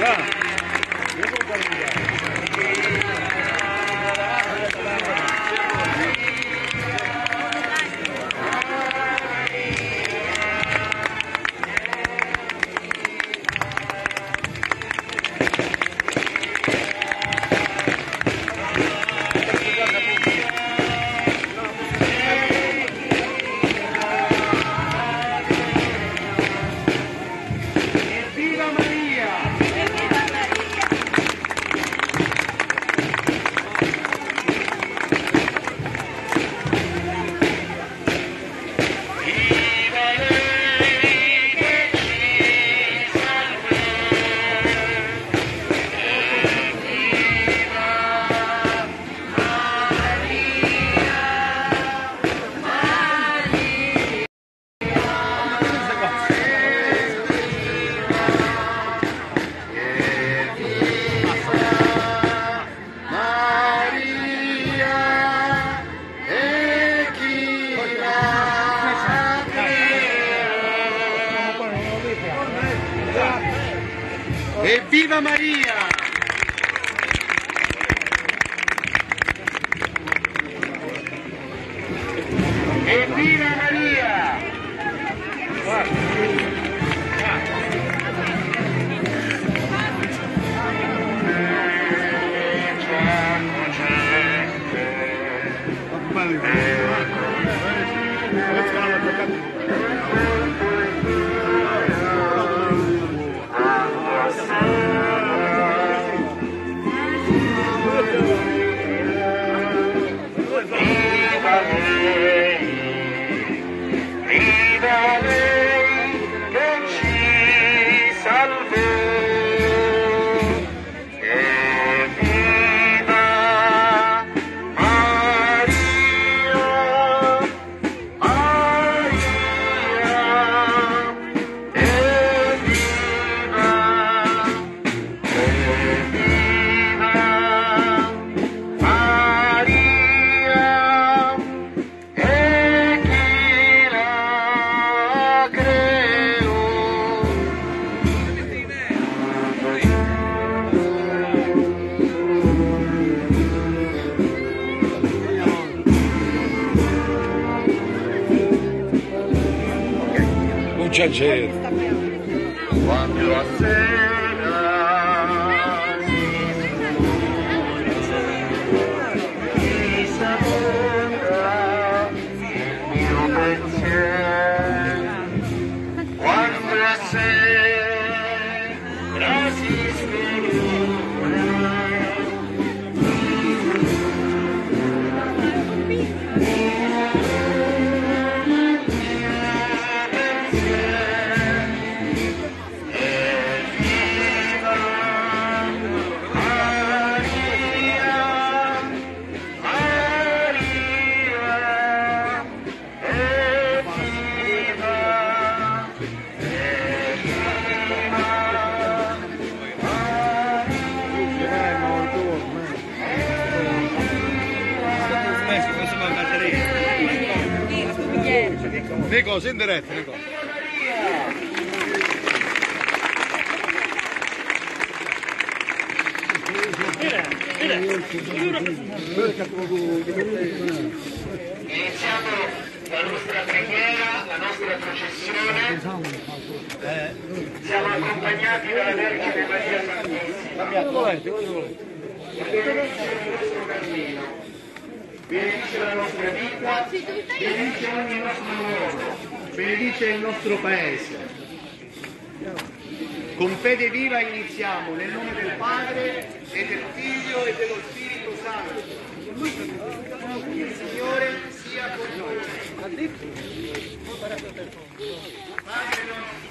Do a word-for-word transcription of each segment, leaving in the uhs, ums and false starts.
Evviva Maria! Evviva Maria! Quando la sera mi sapora il mio pensiero, quando la sera si scolora Nico, in diretta, Nico. Iniziamo la nostra preghiera, la nostra processione. Siamo accompagnati dalla Vergine Maria Santissima. Benedice la nostra vita, benedice ogni nostro uomo, benedice il nostro paese. Con fede viva iniziamo nel nome del Padre e del Figlio e dello Spirito Santo. Il Signore sia con noi. Padre nostro,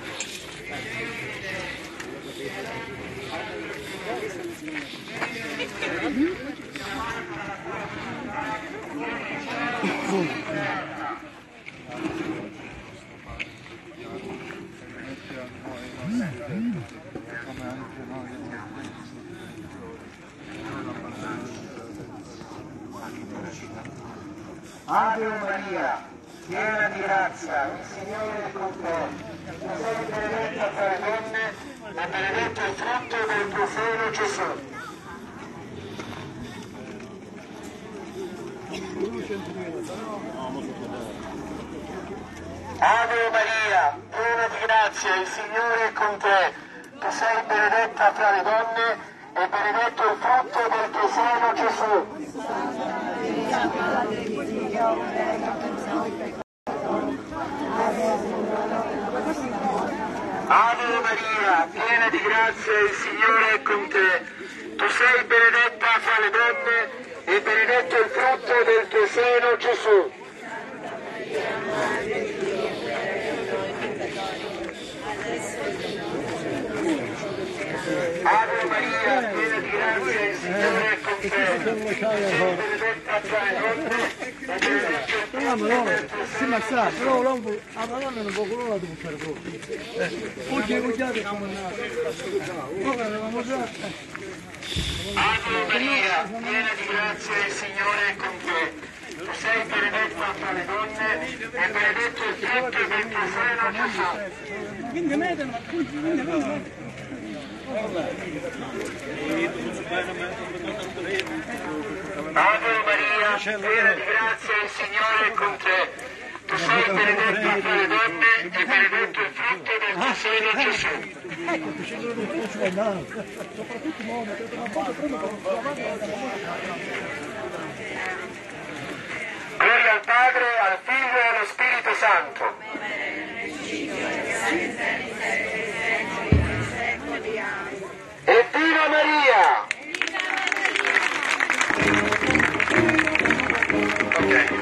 Ave Maria, piena di grazia, il Signore è con te. Tu sei benedetta tra le donne e benedetto il frutto del tuo seno, Gesù. Ave Maria, piena di grazia, il Signore è con te. Tu sei benedetta fra le donne e benedetto il frutto del tuo seno, Gesù. Ave Maria, piena di grazia, il Signore è con te. Tu sei benedetta fra le donne e benedetto il frutto del tuo seno, Gesù. Ave Maria, piena di grazia, il Signore è con te. Tu sei benedetta fra le donne e benedetto il frutto del tuo Sì, ma sa, però la donna non può colore la devo fare proprio. Oggi è cucchiato come nato. Ora avevamo già. Ave Maria, piena di grazia, il Signore è con te. Tu sei benedetta fra le donne e benedetto il frutto del tuo seno, Gesù. Quindi mettono, quindi mettono. Ave Maria, piena di grazia, il Signore è con te. Tu sei benedetta fra le donne e benedetto il frutto del tuo seno, Gesù. Gloria al Padre, al Figlio e allo Spirito Santo. Evviva Maria! Ok.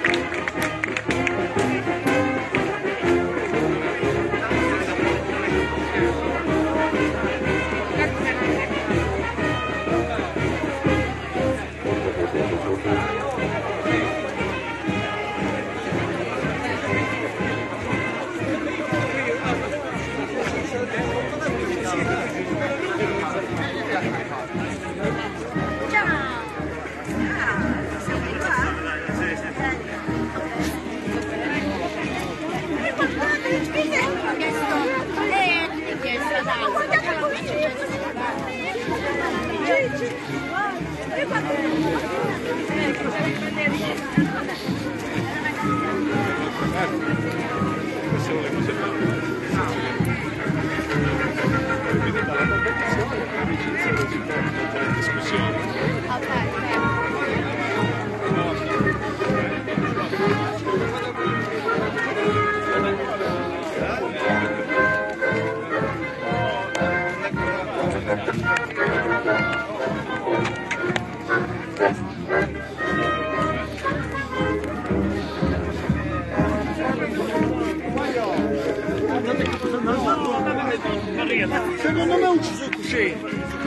Secondo me è un ucciso così.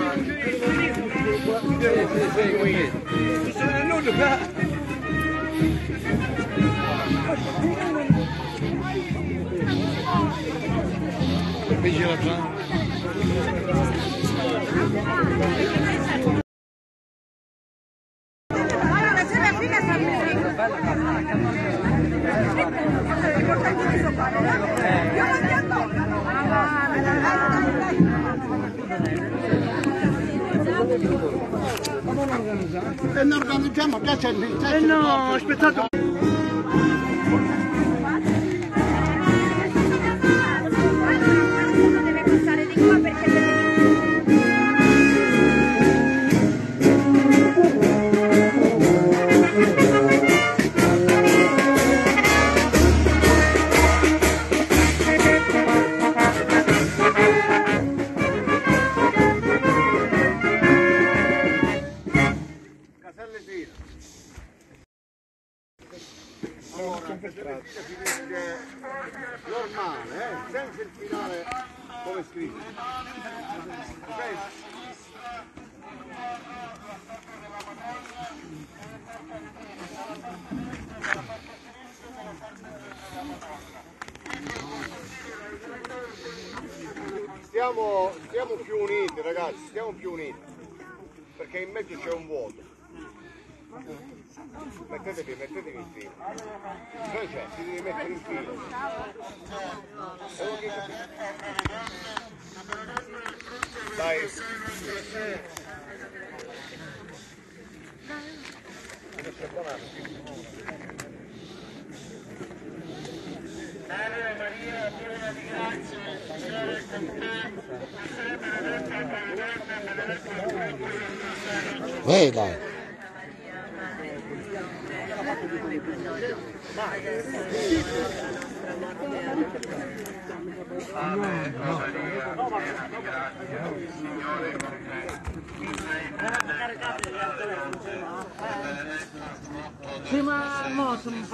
E noi organizziamo già c'è il Eh no, aspettate. Deve passare di qua perché deve... Normale, eh? Senza il finale come scritto. Ok? Stiamo, stiamo più uniti ragazzi, stiamo più uniti, perché in mezzo c'è un vuoto. Mettetevi, mettetevi in fila. Dove c'è? Si deve mettere in fila. Dai. Ave Maria, piena di grazia, il Signore è con te, tu sei benedetta tra le donne e benedetto il frutto del tuo seno, Gesù. Eh dai. Ave Maria, piena di grazia, il Signore è con te, tu sei benedetta tra le donne e benedetto il frutto del tuo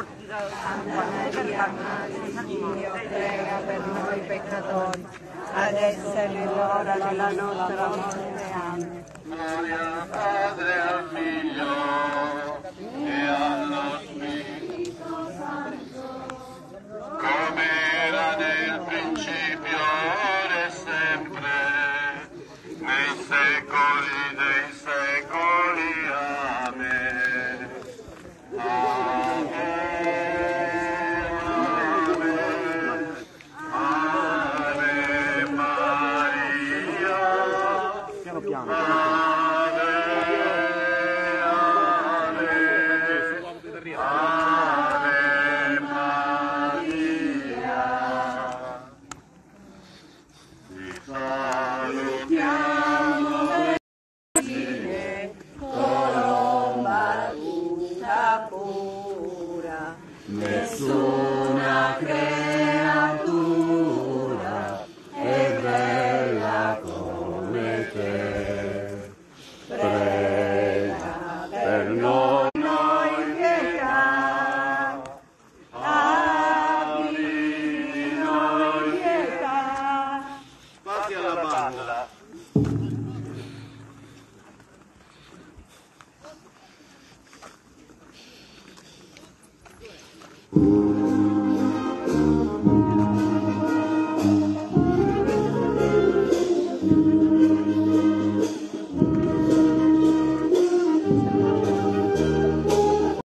seno, Dio prega per noi peccatori, adesso è l'ora della nostra morte. Amen. Gloria al Padre, al Figlio e allo Spirito Santo, come era nel principio, ora e sempre, nei secoli dei secoli. Amen. Amen. Ave Maria. Piano piano. Ave, Ave, Ave Maria. Ti salutiamo, Colomba tutta pura, nessuna creatura è bella come te. Prega per noi, noi pietà, abbi noi pietà. Passi alla banda. Uh.